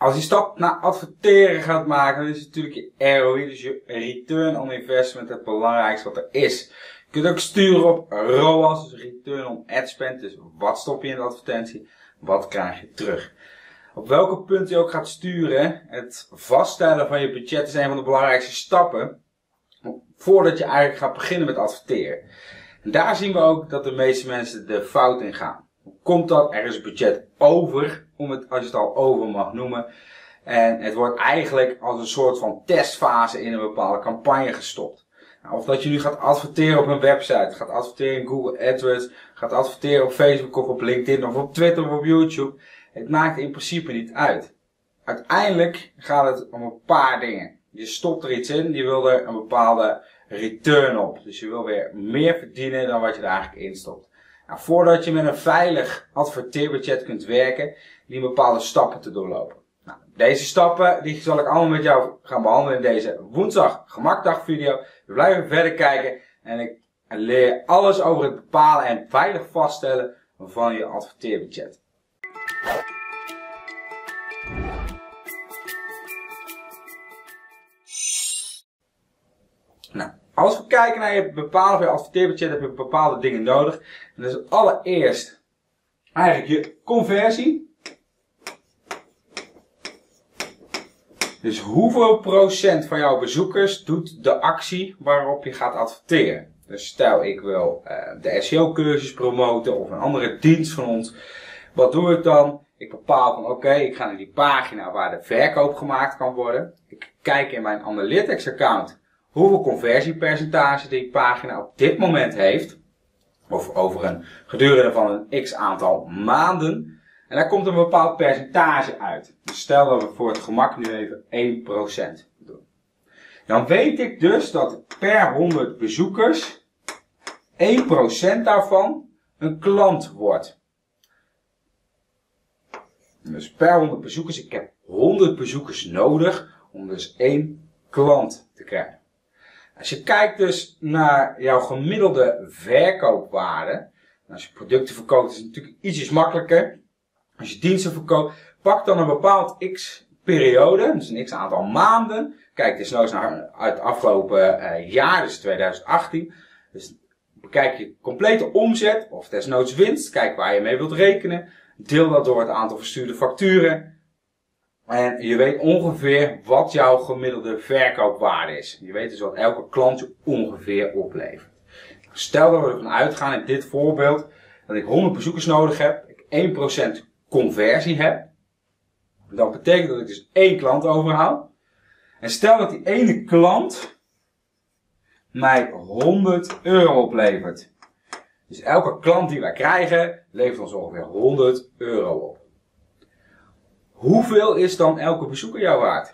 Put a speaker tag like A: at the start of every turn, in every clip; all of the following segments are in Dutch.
A: Als je stap naar adverteren gaat maken, dan is natuurlijk je ROI, dus je Return on Investment, het belangrijkste wat er is. Je kunt ook sturen op ROAS, dus Return on Ad Spend, dus wat stop je in de advertentie, wat krijg je terug. Op welke punt je ook gaat sturen, het vaststellen van je budget is een van de belangrijkste stappen, voordat je eigenlijk gaat beginnen met adverteren. En daar zien we ook dat de meeste mensen de fout in gaan. Hoe komt dat? Er is budget over, als je het al over mag noemen. En het wordt eigenlijk als een soort van testfase in een bepaalde campagne gestopt. Nou, of dat je nu gaat adverteren op een website, gaat adverteren in Google AdWords, gaat adverteren op Facebook of op LinkedIn of op Twitter of op YouTube. Het maakt in principe niet uit. Uiteindelijk gaat het om een paar dingen. Je stopt er iets in, je wil er een bepaalde return op. Dus je wil weer meer verdienen dan wat je er eigenlijk in stopt. Nou, voordat je met een veilig adverteerbudget kunt werken, die bepaalde stappen te doorlopen. Nou, deze stappen die zal ik allemaal met jou gaan behandelen in deze woensdag gemakdag video. We blijven verder kijken en ik leer alles over het bepalen en veilig vaststellen van je adverteerbudget. Nou, als we kijken naar je bepalen van je adverteerbudget, heb je bepaalde dingen nodig. En dat is allereerst eigenlijk je conversie. Dus hoeveel procent van jouw bezoekers doet de actie waarop je gaat adverteren? Dus stel ik wil de SEO cursus promoten of een andere dienst van ons. Wat doe ik dan? Ik bepaal van oké, ik ga naar die pagina waar de verkoop gemaakt kan worden. Ik kijk in mijn Analytics account hoeveel conversiepercentage die pagina op dit moment heeft. Of over een gedurende van een x aantal maanden. En daar komt een bepaald percentage uit. Dus stel dat we voor het gemak nu even 1% doen. Dan weet ik dus dat per 100 bezoekers 1% daarvan een klant wordt. Dus per 100 bezoekers, ik heb 100 bezoekers nodig om dus 1 klant te krijgen. Als je kijkt dus naar jouw gemiddelde verkoopwaarde. Als je producten verkoopt is het natuurlijk ietsjes makkelijker. Als je diensten verkoopt, pak dan een bepaald x periode, dus een x aantal maanden. Kijk desnoods naar uit het afgelopen jaar, dus 2018. Dus bekijk je complete omzet of desnoods winst. Kijk waar je mee wilt rekenen. Deel dat door het aantal verstuurde facturen. En je weet ongeveer wat jouw gemiddelde verkoopwaarde is. Je weet dus wat elke klant je ongeveer oplevert. Stel dat we ervan uitgaan in dit voorbeeld dat ik 100 bezoekers nodig heb, ik 1% conversie heb. Dat betekent dat ik dus 1 klant overhoud. En stel dat die ene klant mij 100 euro oplevert. Dus elke klant die wij krijgen levert ons ongeveer 100 euro op. Hoeveel is dan elke bezoeker jou waard?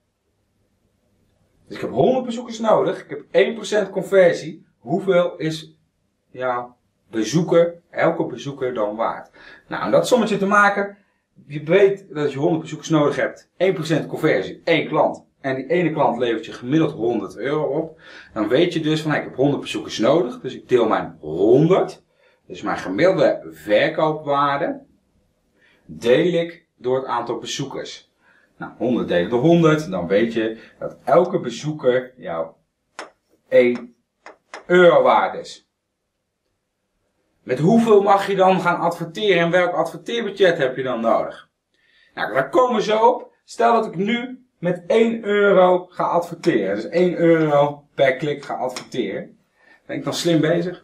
A: Dus ik heb 100 bezoekers nodig. Ik heb 1% conversie. Hoeveel is jouw bezoeker, elke bezoeker dan waard? Nou, om dat sommetje te maken. Je weet dat je 100 bezoekers nodig hebt. 1% conversie, 1 klant. En die ene klant levert je gemiddeld 100 euro op. Dan weet je dus van, ik heb 100 bezoekers nodig. Dus ik deel mijn 100. Dus mijn gemiddelde verkoopwaarde. Deel ik door het aantal bezoekers. Nou, 100 delen door 100. Dan weet je dat elke bezoeker jou 1 euro waard is. Met hoeveel mag je dan gaan adverteren en welk adverteerbudget heb je dan nodig? Nou, daar komen we zo op. Stel dat ik nu met 1 euro ga adverteren. Dus 1 euro per klik ga adverteren. Ben ik dan slim bezig?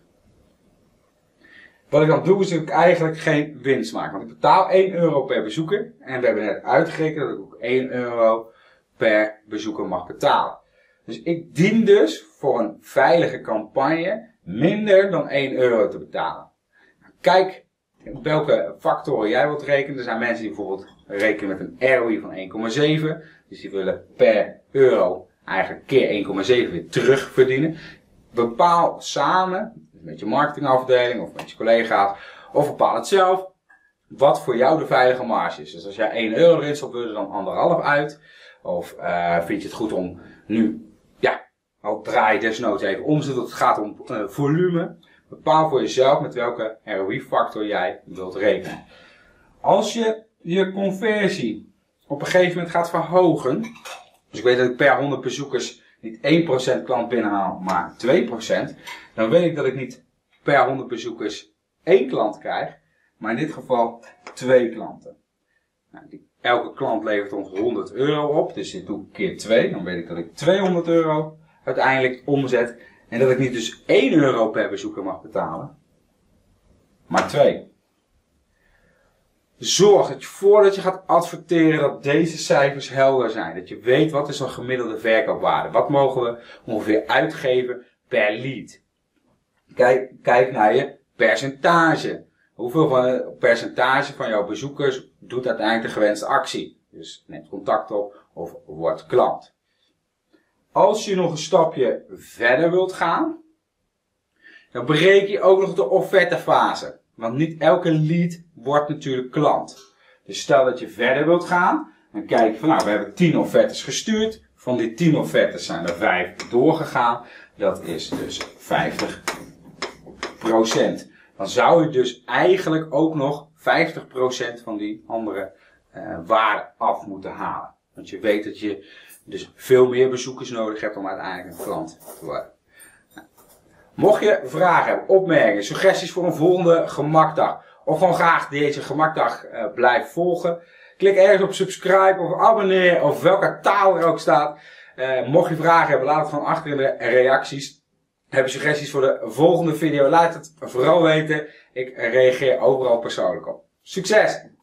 A: Wat ik dan doe is dat ik eigenlijk geen winst maak. Want ik betaal 1 euro per bezoeker. En we hebben net uitgerekend dat ik ook 1 euro per bezoeker mag betalen. Dus ik dien dus voor een veilige campagne minder dan 1 euro te betalen. Kijk op welke factoren jij wilt rekenen. Er zijn mensen die bijvoorbeeld rekenen met een ROI van 1,7. Dus die willen per euro eigenlijk keer 1,7 weer terug verdienen. Bepaal samen, met je marketingafdeling of met je collega's, of bepaal het zelf, wat voor jou de veilige marge is. Dus als jij 1 euro erin stopt, wil je er dan 1,5 uit. Of vind je het goed om nu, al draai je desnoods even om, zodat het gaat om volume. Bepaal voor jezelf met welke ROI-factor jij wilt rekenen. Als je je conversie op een gegeven moment gaat verhogen. Dus ik weet dat ik per 100 bezoekers niet 1% klant binnenhaal, maar 2%. Dan weet ik dat ik niet per 100 bezoekers 1 klant krijg, maar in dit geval 2 klanten. Nou, elke klant levert ons €100 op, dus dit doe ik keer 2. Dan weet ik dat ik €200 uiteindelijk omzet. En dat ik niet dus €1 per bezoeker mag betalen, maar 2. Zorg dat je voordat je gaat adverteren dat deze cijfers helder zijn. Dat je weet wat is een gemiddelde verkoopwaarde. Wat mogen we ongeveer uitgeven per lead. Kijk naar je percentage. Hoeveel percentage van jouw bezoekers doet uiteindelijk de gewenste actie. Dus neemt contact op of wordt klant. Als je nog een stapje verder wilt gaan, dan breek je ook nog de offertefase. Want niet elke lead wordt natuurlijk klant. Dus stel dat je verder wilt gaan, dan kijk je van nou, we hebben 10 offertes gestuurd. Van die 10 offertes zijn er 5 doorgegaan. Dat is dus 50%. Dan zou je dus eigenlijk ook nog 50% van die andere waarde af moeten halen. Want je weet dat je dus veel meer bezoekers nodig hebt om uiteindelijk een klant te worden. Mocht je vragen hebben, opmerkingen, suggesties voor een volgende gemakdag, of gewoon graag deze gemakdag blijven volgen, klik ergens op subscribe of abonneer, of welke taal er ook staat. Mocht je vragen hebben, laat het gewoon achter in de reacties. Heb je suggesties voor de volgende video, laat het vooral weten. Ik reageer overal persoonlijk op. Succes!